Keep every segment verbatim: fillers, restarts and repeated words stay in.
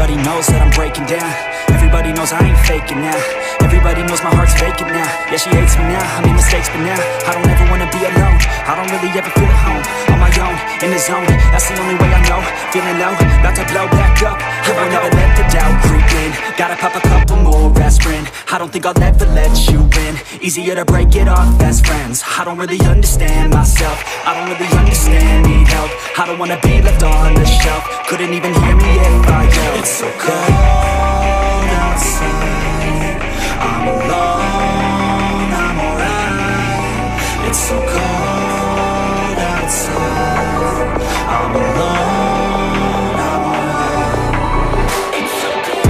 Everybody knows that I'm breaking down. Everybody knows I ain't faking now. Everybody knows my heart's vacant now. Yeah, she hates me now, I made mistakes but now I don't ever wanna be alone. I don't really ever feel at home. On my own, in the zone, that's the only way I know. Feeling low, about to blow back up. I won't ever let the doubt creep in. Gotta pop a couple more aspirin. I don't think I'll ever let you in. Easier to break it off best friends. I don't really understand myself. I don't really understand, need help. I don't wanna be left on the shelf. Couldn't even hear me if I yelled. It's so cold outside, I'm alone, I'm alright. It's so cold outside, I'm alone, I'm alright. It's so cold.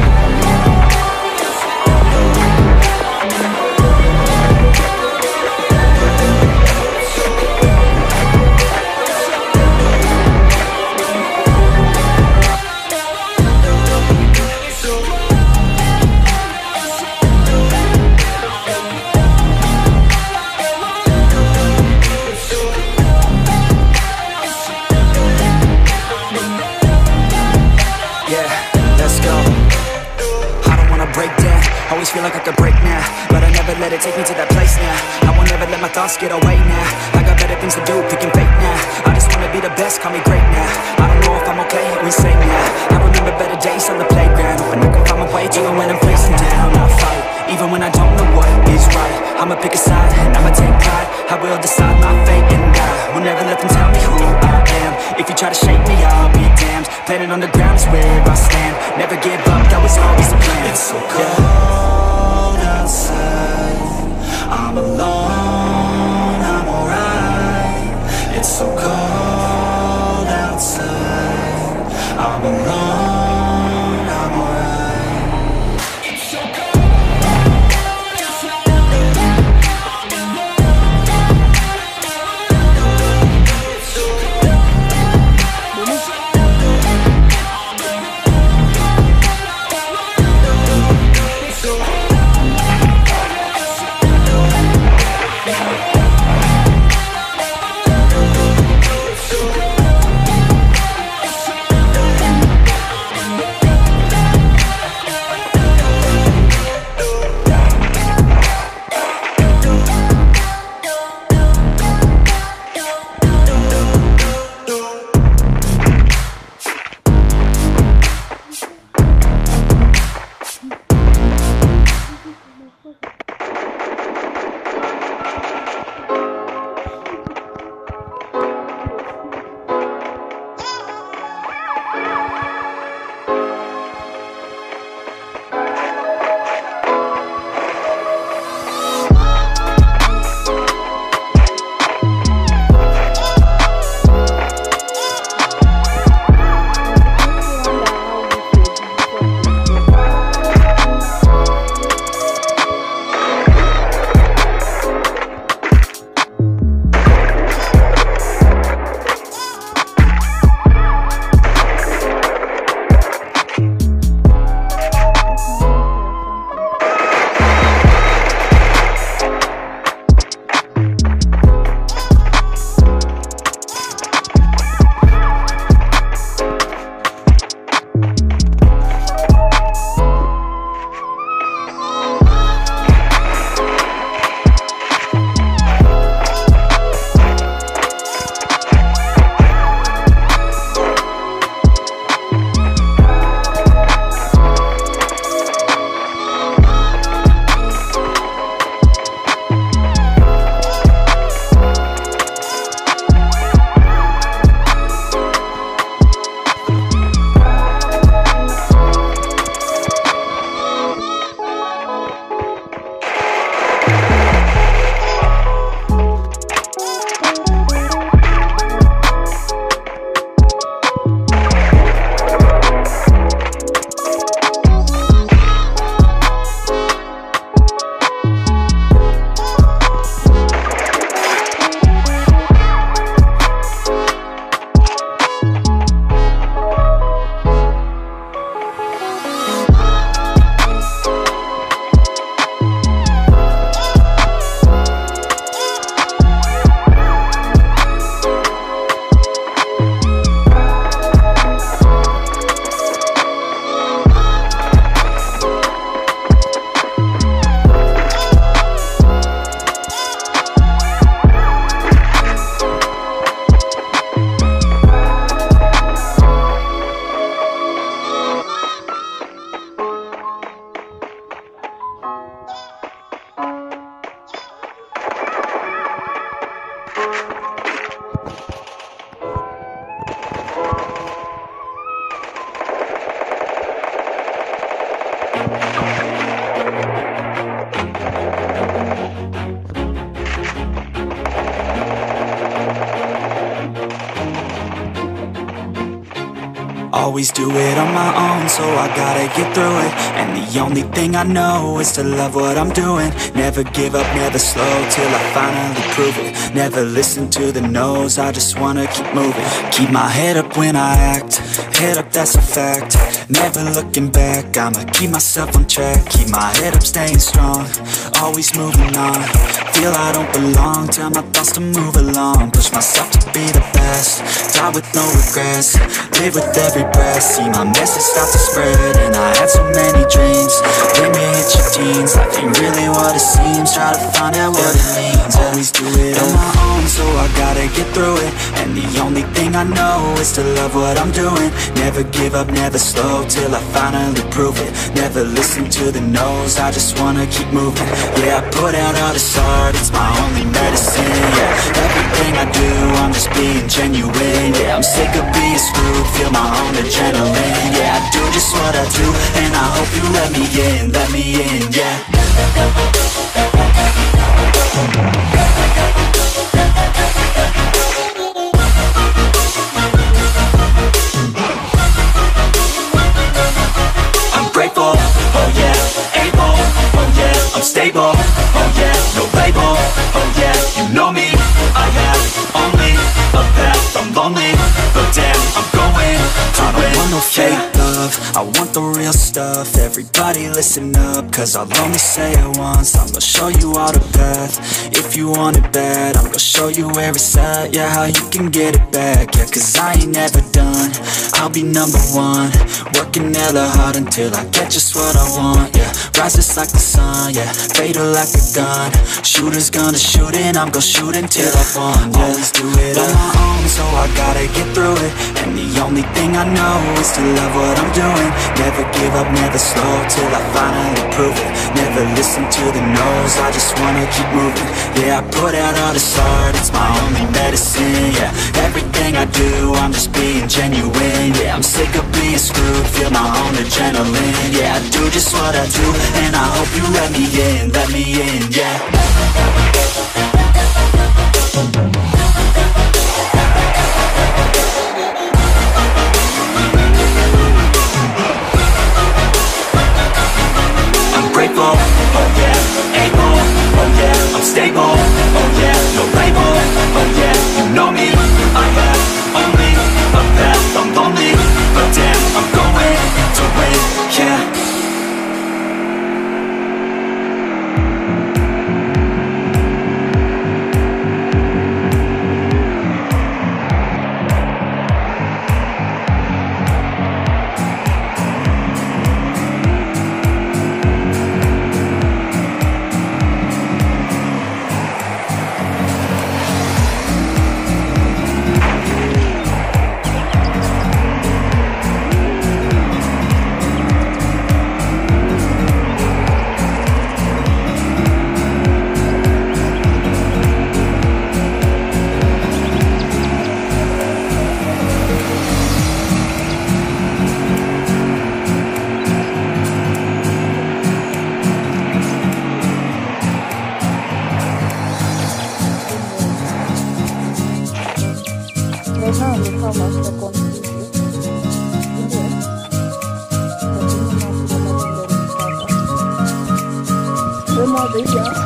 Always feel like I could break now, but I never let it take me to that place now. I won't ever let my thoughts get away now. I got better things to do, picking fate now. I just wanna be the best, call me great now. I don't know if I'm okay or insane now. I remember better days on the playground, when I can find my way even when I'm facing down. I fight, even when I don't know what is right. I'ma pick a side, and I'ma take pride. I will decide my fate and I will never let them tell me who I am. If you try to shake me, I'll be damned. Planet on the ground is where I stand. Never give up, that was always the plan. It's so cold outside, I'm alone, I'm alright. It's so cold outside, I'm alone, I'm alright. It's so cold outside, I'm alone. It's so cold outside. always do it on my own, so I gotta get through it. And the only thing I know is to love what I'm doing. Never give up, never slow, till I finally prove it. Never listen to the no's, I just wanna keep moving. Keep my head up when I act, head up, that's a fact. Never looking back, I'ma keep myself on track. Keep my head up, staying strong, always moving on. Feel I don't belong, tell my thoughts to move along. Push myself to be the best, die with no regrets. Live with every breath, see my message start to spread. And I had so many dreams, when you hit your teens. Life ain't really what it seems, try to find out what it means. Always do it on my own, so I gotta get through it. And the only thing I know is to love what I'm doing. Never give up, never slow, till I finally prove it. Never listen to the no's, I just wanna keep moving. Yeah, I put out all this art, it's my only medicine. Yeah, everything I do, I'm just being genuine. Yeah, I'm sick of being screwed, feel my own adrenaline. Yeah, I do just what I do, and I hope you let me in, let me in, yeah. I'm grateful, oh yeah, able, oh yeah, I'm stable, oh yeah, no label, oh yeah, you know me, I have only a path, I'm lonely, but damn, I'm going to I don't want no fake love, I want the real stuff. Everybody listen up, cause I'll only say it once. I'm gonna show you all the path, if you want it bad. I'm gonna show you where it's at, yeah, how you can get it back. Yeah, cause I ain't never done, I'll be number one. Working hella hard until I get just what I want, yeah. Rises like the sun, yeah, fatal like a gun. Shooters gonna shoot and I'm gonna shoot until I won, yeah. Always do it on my own, so I gotta get through it. And the only thing I know is to love what I'm doing. Never give up, never slow, till I finally prove it. Never listen to the no's, I just wanna keep moving. Yeah, I put out all this art, it's my only medicine. Yeah, everything I do, I'm just being genuine. Yeah, I'm sick of being screwed, feel my own adrenaline. Yeah, I do just what I do, and I hope you let me in, let me in, yeah. Grateful, oh yeah, able, oh yeah, I'm stable, oh yeah, no label, oh yeah, you know me, I have only a path, I'm lonely, but damn, I'm going to win, yeah. Remove it, yeah.